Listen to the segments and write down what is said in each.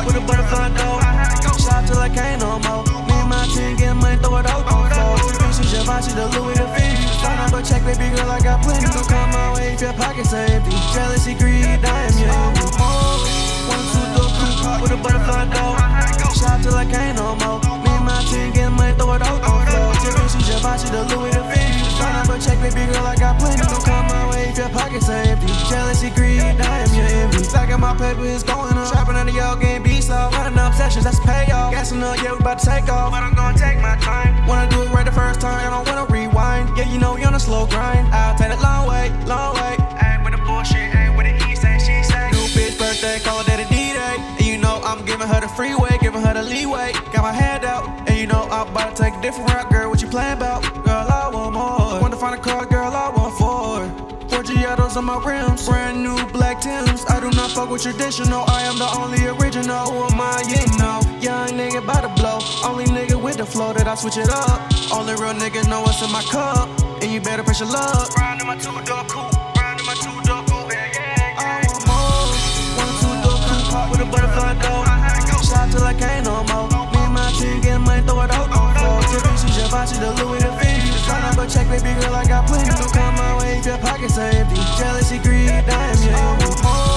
with a butterfly though. Shot till I can't no more. Me and my team getting money, throw it out on the floor. She Givenchy, the Louis, the Fendi. Sign up a check, baby girl, I got plenty. Don't come my way if your pockets are empty. Jealousy, greed, damn, you envy. 1, 2, 3, with a butterfly though. Shot till I can't no more. Me and my team getting money, throw it out on the floor. Givenchy, the Louis, the Fendi. Sign up a check, baby girl, I got plenty. Don't come my way if your pockets are empty. Jealousy, greed, damn, you envy. Stacking my paper, it's going up. Trapping under y'all, getting beats off. Running up sessions, that's payoff. Gassing up, yeah, we about to take off. But I'm gonna take my time. Wanna do it right the first time, I don't wanna rewind. Yeah, you know we on a slow grind. I'll take it long way, long way. Ain't with the bullshit, ain't with the he say, she say. New bitch birthday, call it daddy D-Day. And you know I'm giving her the freeway, giving her the leeway. Got my hand out, and you know I'm about to take a different route. Girl, what you playing about? Girl, I want more. Want to find a car, girl, I want 4 Giottos on my rims, brand new black Timbs. I do not fuck with traditional, I am the only original. Who am I? You know, young nigga by the blow. Only nigga with the flow that I switch it up. Only real nigga know what's in my cup, and you better press your luck. Round in my 2-door coupe, round in my 2-door coupe, yeah. I want more. 1, 2-door coupe with a butterfly though. Shot till I can't no more. Me and my team getting money, throw it out on the floor. Givenchy, the Louis, the Fendi. Sign up a check, baby girl, I got plenty. Don't come my way if your pockets are empty. Jealousy, greed, damn, you envy.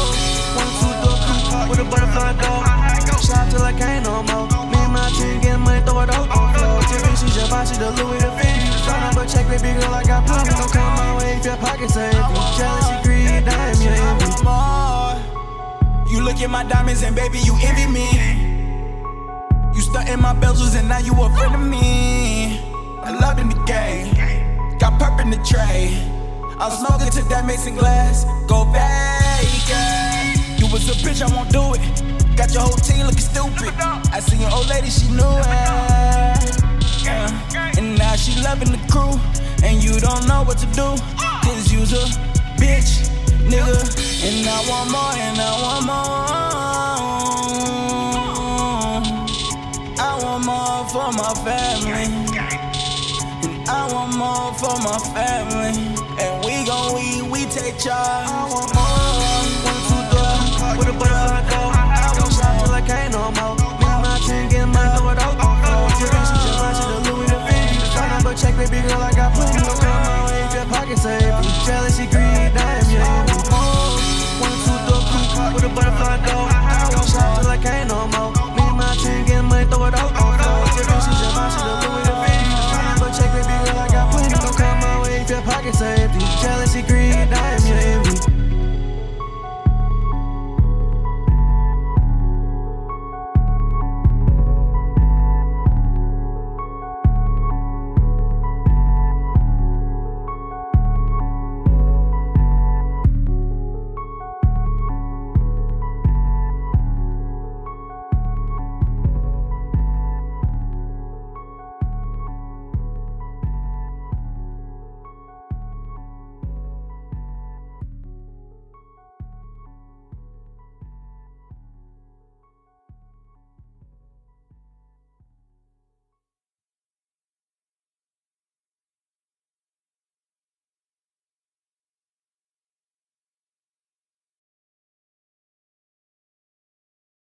1, 2-door coupe with a butterfly though. Shot till I can't no more. Me and my team getting money, throw it out on the floor. Givenchy, the Louis, the Fendi. Sign up a check, baby girl, I got plenty. Don't come my way if your pockets are empty. Jealousy, greed, damn, you envy. You look at my diamonds and baby, you envy me. You stuntin' my bezels and now you a friend of me. I love in the game, got perp in the tray. I'm smoking to that Mason glass, go vacant. You was a bitch, I won't do it. Got your whole team looking stupid. I seen your old lady, she knew it. And now she loving the crew, and you don't know what to do. Cause you's a bitch, nigga. And I want more, and I want more. I want more for my family. And I want more for my family. And we take charge. I want more. 1, 2, 3, with a butterfly though. I want shot till I can't no more. Me and my team getting money, throw it out on the floor. Givenchy, the Louis, the Fendi. Sign up a check, baby girl, I got plenty. Don't come my way if your pockets are empty. Jealousy, greed, damn, you envy. 1, 2, 3, with a butterfly though. I want shot till I can't no more. Me and my team getting money, throw it out on the floor. Givenchy, the Louis, the Fendi. Sign up a check, baby girl, I got plenty. Don't come my way if your pockets are empty. Jealousy, greed.